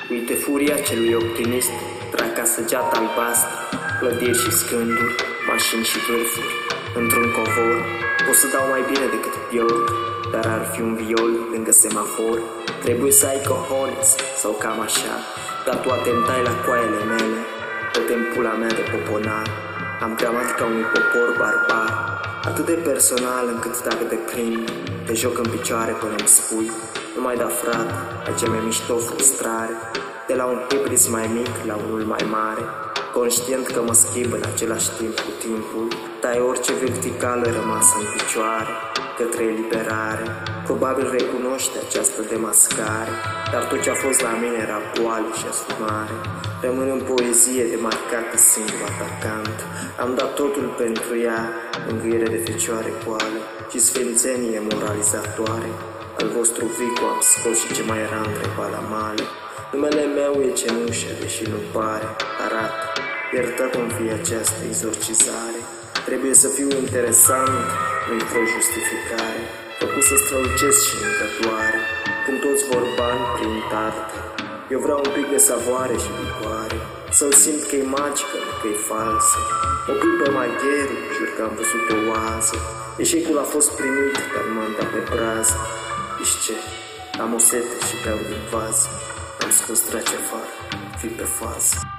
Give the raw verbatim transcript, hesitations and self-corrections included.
Uite furia celui optimist, trag ca săgeata albastră, clădiri și scânduri, mașini și vârfuri. Într-un covor pot să dau mai bine decât Bjork, dar ar fi un viol lângă semafor. Trebuie să ai cojones sau cam așa, dar tu atentai la coaiele mele, tot în pula mea de poponar. Am gramatica unui popor barbar, atât de personal încât dacă te prind, te joc în picioare până îmi spui: nu mai da, frate, ai cea mai mișto frustrare. De la un hibris mai mic la unul mai mare, conștient că mă schimb în același timp cu timpul, tai orice verticală rămasă în picioare către eliberare. Probabil recunoști această demascare, dar tot ce a fost la mine era boală și asumare. Rămân în poezie demarcată singur atacant. Am dat totul pentru ea, mângâiere de fecioare goală și sfințenie moralizatoare. Al vostru vicu am scos și ce mai era între balamale. Numele meu e cenușă, deși nu pare, arată. Iertat-mi fie această exorcizare. Trebuie să fiu interesant, nu-i fără justificare, făcut să strălucesc și în tătoare. Când toți vor bani prin tarte, eu vreau un pic de savoare și licoare, să-l simt că e magică, nu că e falsă. O clipă magheru, jur că am văzut o oază. Eșecul a fost primit, dar m-am dat pe brază. Știi ce? Am o sete și beau din vază. Am scos draci afară, fi pe fază.